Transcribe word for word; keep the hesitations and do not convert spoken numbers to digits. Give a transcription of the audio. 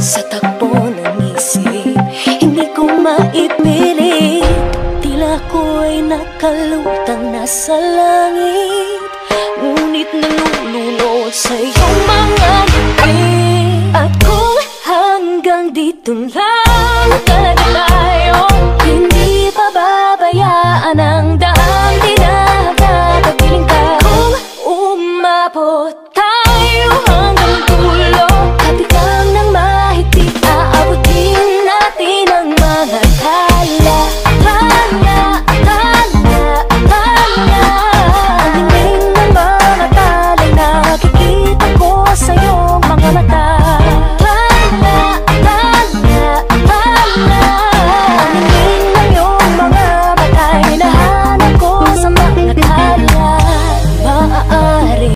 Sa takbo ng isip, hindi ko maipilit. Tila ko'y nakalutang nasa langit, ngunit nalulunod sa iyong